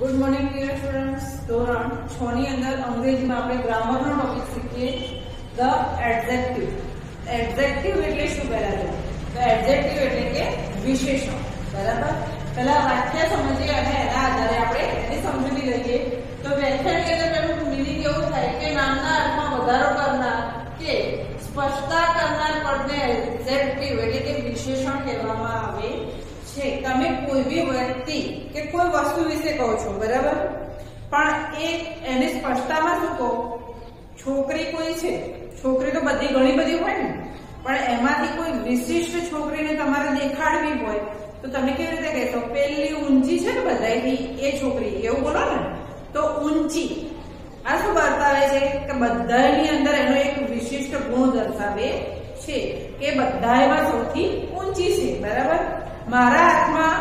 Good morning dear students. ધોરણ 6 ની અંદર અંગ્રેજીમાં આપણે ગ્રામરનો ટોપિક શીખીએ ધ એડજેક્ટિવ। એડજેક્ટિવ એટલે શું પહેલા તો એડજેક્ટિવ એટલે કે વિશેષણ, બરાબર। પહેલા વાક્ય સમજીએ અને એના આધારે આપણે એને સમજી લઈએ। તો વ્યાખ્યાની અંદર પેલું મીનિંગ એવું થાય કે નામના અર્થમાં વધારો કરનાર કે સ્પષ્ટતા કરનાર પદને એડજેક્ટિવ એટલે કે વિશેષણ કહેવામાં આવે છે। તમે કોઈ બી વ્યક્તિ કે કોઈ વસ્તુ વિશે કહો છો, બરાબર, પણ એની સ્પષ્ટતામાં શું કહો? છોકરી કોઈ છે, છોકરી તો બધી ઘણી બધી હોય ને, પણ એમાંથી કોઈ વિશિષ્ટ છોકરીને તમારે દેખાડવી હોય તો તમે કેવી રીતે કહેશો? પેલી ઊંચી છે ને બધાયથી એ છોકરી, એવું બોલો ને તો ઊંચી। આ શું બતાવે છે કે બધાની અંદર એનો એક વિશિષ્ટ ગુણ દર્શાવે છે કે બધામાં સૌથી ઊંચી છે, બરાબર। મારા હાથમાં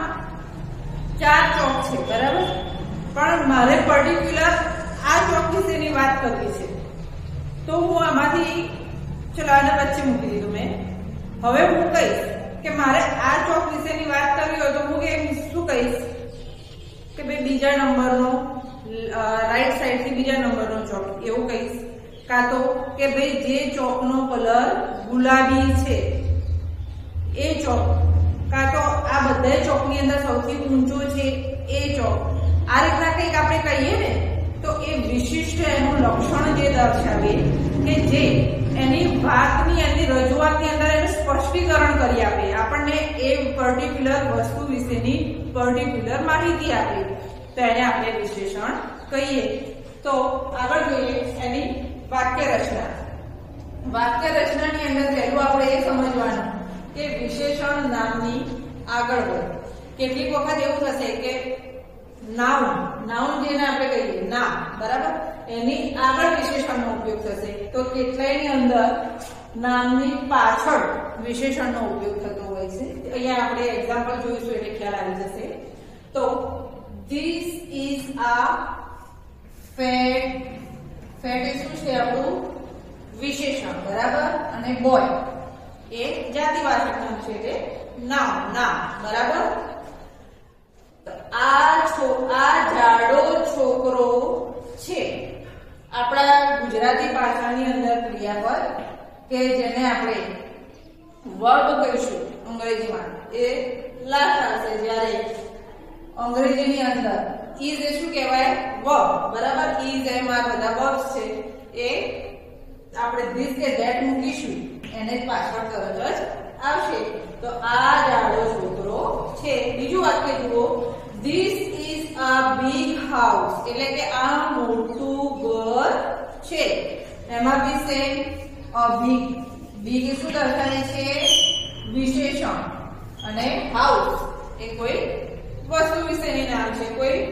4 ચોક છે, બરાબર, પણ મારે પર્ટિક્યુલર આ ચોક વિશેની વાત કરવી છે તો હું આમાંથી ચલો આને વચ્ચે મૂકી દીધું મેં। હવે હું કહીશ કે મારે આ ચોક વિશેની વાત કરવી હોય તો હું શું કહીશ કે ભાઈ બીજા નંબરનો રાઈટ સાઈડ થી બીજા નંબરનો ચોક, એવું કહીશ। કાં તો કે ભાઈ જે ચોકનો કલર ગુલાબી છે એ ચોક, કાં તો આ બધા ચોકની અંદર સૌથી ઊંચો છે એ ચોક। આ રીતના કંઈક આપણે કહીએ ને તો એ વિશિષ્ટ એનું લક્ષણ જે દર્શાવે કે જે એની વાતની એની રજૂઆતની અંદર એનું સ્પષ્ટીકરણ કરી આપે, આપણને એ પર્ટિક્યુલર વસ્તુ વિશેની પર્ટિક્યુલર માહિતી આપે, તો એને આપણે વિશેષણ કહીએ। તો આગળ જોઈએ એની વાક્ય રચના। વાક્ય રચનાની અંદર પહેલું આપણે એ સમજવાનું કે વિશેષણ નામની આગળ હોય। કેટલીક વખત એવું થશે કે નાઉન જેને આપણે કહીએ નામ, બરાબર, એની આગળ વિશેષણનો ઉપયોગ થશે, તો કેટલાયની અંદર નામની પાછળ વિશેષણનો ઉપયોગ થતો હોય છે। અહીંયા આપણે એક્ઝામ્પલ જોઈશું એટલે ખ્યાલ આવી જશે। તો ધીસ ઇઝ આ ફેટ, ફેટ એ શું છે? આપણું વિશેષણ, બરાબર, અને બોય એ જાતિવાચક નામ છે એટલે નામ, બરાબર। આ જાડો છોકરો છે, આપણા ગુજરાતી ભાષાની અંદર ક્રિયાપદ કે જેને આપણે વર્બ કહીશું અંગ્રેજીમાં એ લાસ્ટ આવશે, જ્યારે અંગ્રેજીની અંદર ઇઝ એ શું કહેવાય? વર્બ, બરાબર। ઇઝ એમ આ બધા વર્બ્સ છે એ આપણે ધીસ કે ધેટ મૂકીશું એને પાછળ તરત જ આવશે। તો આ જાડો છોકરો છે। બીજું વાક્ય જુઓ, this is a big house એટલે કે આ મોટું ઘર છે। એમાં બી સેમ બિગ એ શું દર્શાવે છે? વિશેષણ, અને હાઉસ એ કોઈ વસ્તુ વિશેની નામ છે,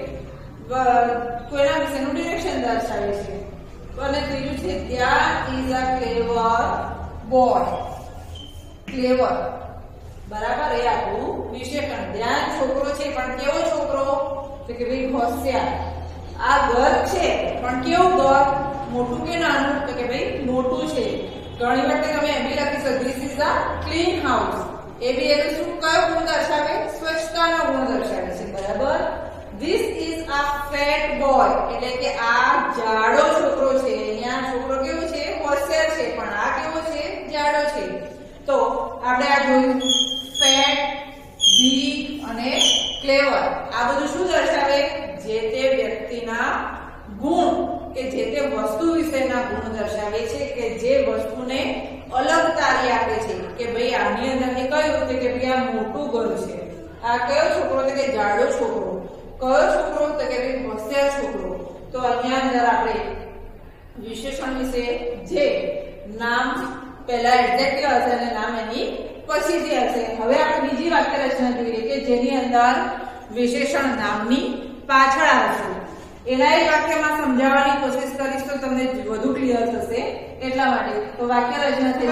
કોઈના વિશેનું ડિરેક્શન દર્શાવે છે। અને ત્રીજું છે ધ્યાન ઇઝ અ ક્લેવર બોય, ક્લેવર, બરાબર, એ આપણું વિશેષણ। ધ્યાન છોકરો છે પણ કેવો છોકરો? તો કે ભાઈ હોશિયાર। આ ઘર છે પણ કેવું ઘર? મોટું કે નાનું? તો કે ભાઈ મોટું છે। ઘણી વખતે તમે એમ બી લખી શકો this is a clean house, એ બી એને શું કયો ગુણ દર્શાવે? સ્વચ્છતાનો ગુણ દર્શાવે છે, બરાબર। This is a fat boy એટલે કે આ જાડો છોકરો છે। અહીંયા છોકરો કેવો છે? હોશિયાર છે, પણ આ કેવો છે? જાડો છે। તો આપણે આ જોયું ફેટ, બિગ અને ક્લેવર, આ બધું શું દર્શાવે? જે તે વ્યક્તિના ગુણ કે જે તે વસ્તુ વિશેના ગુણ દર્શાવે છે કે જે વસ્તુને અલગ તારી આપે છે કે ભાઈ આની અંદર એ કહ્યું કે ભાઈ આ મોટું ઘર છે, આ કયો છોકરો? તો કે જાડો છોકરો। કયો છોકરો? તો કે ભાઈ હોશિયાર છોકરો। તો અહીંયા અંદર આપણે વિશેષણ વિશે જે નામ પહેલા એડજેક્ટિવ હશે અને નામ એની પછીથી હશે। હવે આપણે બીજી વાક્ય રચના જોઈએ કે જેની અંદર વિશેષણ નામની પાછળ આવશે। એના એક વાક્યમાં સમજાવવાની કોશિશ કરીશ તો તમને વધુ ક્લિયર થશે, એટલા માટે। તો વાક્ય રચના થઈ,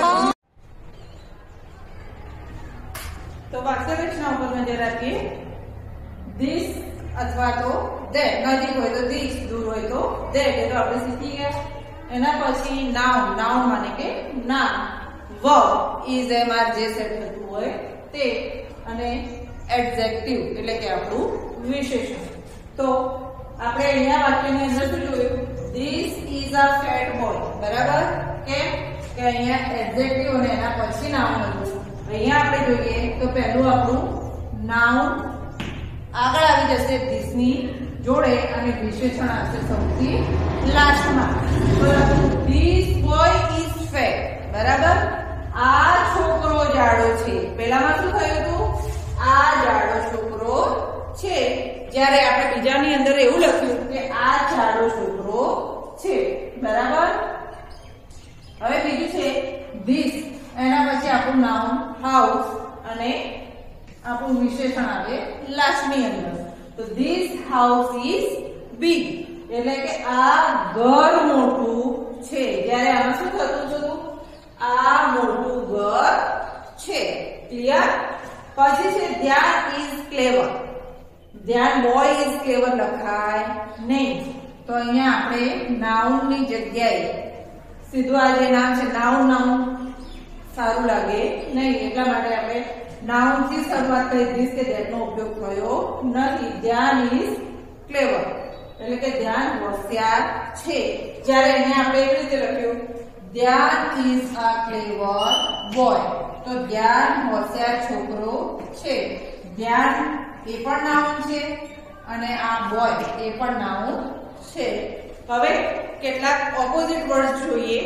તો વાક્ય રચના ઉપર નજર રાખીએ। ધીસ અથવા તો ધેટ, નજીક હોય તો ધીસ, દૂર હોય તો ધેટ, એ તો આપણે શીખી ગયા। એના પછી નાઉન માને કે નામ, વર્બ ઇઝ એમ આર જે સેટ થતું હોય તે, અને એડજેક્ટિવ એટલે કે આપણું વિશેષણ। તો આપણે અહીંયા વાક્યની અંદર શું જોયું? This is a fat boy. બરાબર? કેમ કે અહીંયા એડજેક્ટિવ અને એના પછી નાઉન હતું. અહીંયા આપણે જોઈએ તો પહેલું આપણું નાઉન આગળ આવી જશે this ની જોડે અને વિશેષણ આવશે સૌથી લાસ્ટમાં. This boy is fat. બરાબર? આ છોકરો જાડો છે. પહેલામાં શું થયું હતું? આ જાડો છોકરો છે. જ્યારે આપણે બીજાની અંદર એવું લખ્યું કે આ જાડો છોકરો છે. બરાબર? હવે બીજું છે this, એના પછી આપણું નાઉન હાઉસ અને આપણું વિશેષણ આવે લાસ્ટની અંદર. તો this house is big, એટલે કે આ ઘર મોટું છે. જ્યારે આમાં શું થતું હતું? આ મોટું ઘર છે. ક્લિયર? પછી છે ધ્યાન is clever. ધ્યાન boy is clever લખાય નહીં. તો અહીંયા આપણે નાઉન ની જગ્યાએ સીધું આ જે નામ છે નાઉન સારું લાગે નહીં, એટલા માટે આપણે નાઉન થી શરૂઆત કરી this કે that નો ઉપયોગ થયો નથી. ધ્યાન is clever, એટલે કે ધ્યાન હોશિયાર છે. જ્યારે એને આપણે એવી રીતે લખ્યું ધ્યાન is a clever boy, તો ધ્યાન હોશિયાર છોકરો છે. ધ્યાન એ પણ નાઉન છે અને આ બોય એ પણ નાઉન છે. હવે કેટલાક ઓપોઝિટ વર્ડ જોઈએ.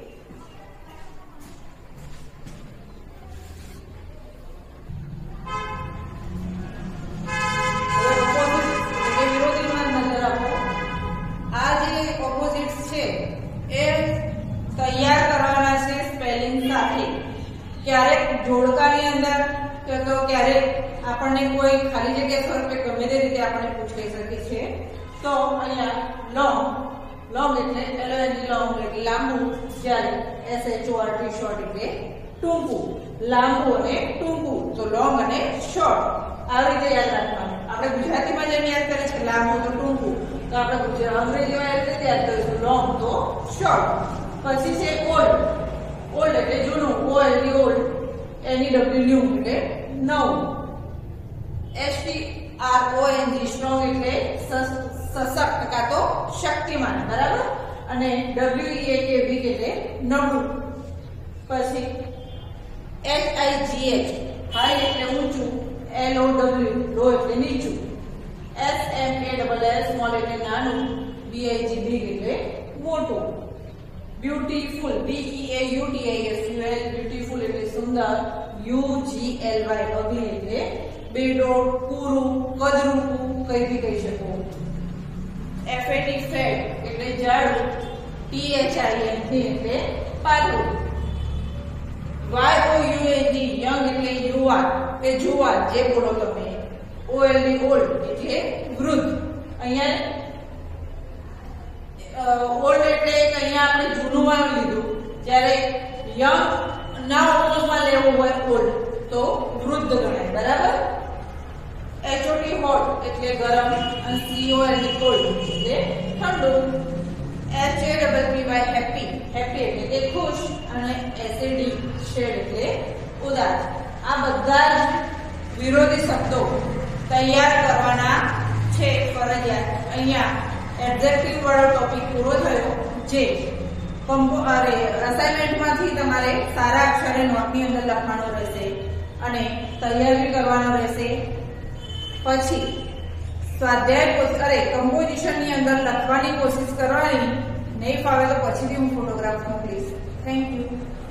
આ જે ઓપોઝિટ્સ છે એ તૈયાર કરવાના છે સ્પેલિંગ સાથે. ક્યારેક જોડકાની અંદર તો ક્યારેક આપણને કોઈ ખાલી જગ્યા સ્વરૂપે ગમે તે રીતે આપણને પૂછાઈ શકે છે. તો અહીંયા લોંગ એટલે લોંગ એટલે લાંબુ, જ્યારે SHORT શોર્ટ એટલે ટૂંકું. લાંબુ અને ટૂંકું, તો લોંગ અને શોર્ટ આવી રીતે યાદ રાખવાનું. આપણે ગુજરાતીમાં જેમ યાદ કરીએ છીએ લાંબુ તો ટૂંકું, તો આપણે અંગ્રેજીમાં એવી રીતે યાદ કરીશું લોંગ તો શોર્ટ. પછી છે ઓલ્ડ એટલે જૂનું, ઓલ્ડ NEW એટલે નવું. STRONG સ્ટ્રોંગ એટલે સશક્ત કાં તો શક્તિમાન. બરાબર? અને WEAK વીક એટલે નબળું. પછી HIGH હાઈ એટલે ઊંચું, LOW લો એટલે નીચું, SMALL સ્મોલ એટલે નાનું, BIG બિગ એટલે મોટું. બ્યુટીફુલ BEAUTIFUL બ્યુટીફુલ એટલે સુંદર, UGLY અગલી એટલે બેડોળ, પૂરું, કદરૂપું કઈ બી કહી શકો. FAT ફેટ એટલે જાડું, THING એટલે પાતળું. YOUNG યંગ એટલે યુવાન કે જુવાન જે બોલો તમે. OLD ઓલ્ડ એટલે વૃદ્ધ. અહીંયા ઓલ્ડ એટલે અહીંયા આપણે જૂનું માં લીધું, જ્યારે યંગ ના ઉપયોગમાં લેવું હોય ઓલ્ડ તો વૃદ્ધ ગણાય. બરાબર? HOT હોટ એટલે ગરમ અને COLD કોલ્ડ એટલે ઠંડુ. HAPPY હેપી એટલે કે ખુશ અને SAD શેડ એટલે ઉદાસ. આ બધા જ વિરોધી શબ્દો તૈયાર કરવાના છે ફરજિયાત. અહીંયા એડજેક્ટિવ વાળો ટોપિક પૂરો થયો, જે અસાઇનમેન્ટમાંથી તમારે સારા અક્ષરે નોટની અંદર લખવાનો રહેશે અને તૈયારી કરવાનો રહેશે. પછી સ્વાધ્યાય કમ્પોઝિશનની અંદર લખવાની કોશિશ કરવાની. નહીં ફાવે તો પછીથી હું ફોટોગ્રાફ મોકલીશ. Thank you.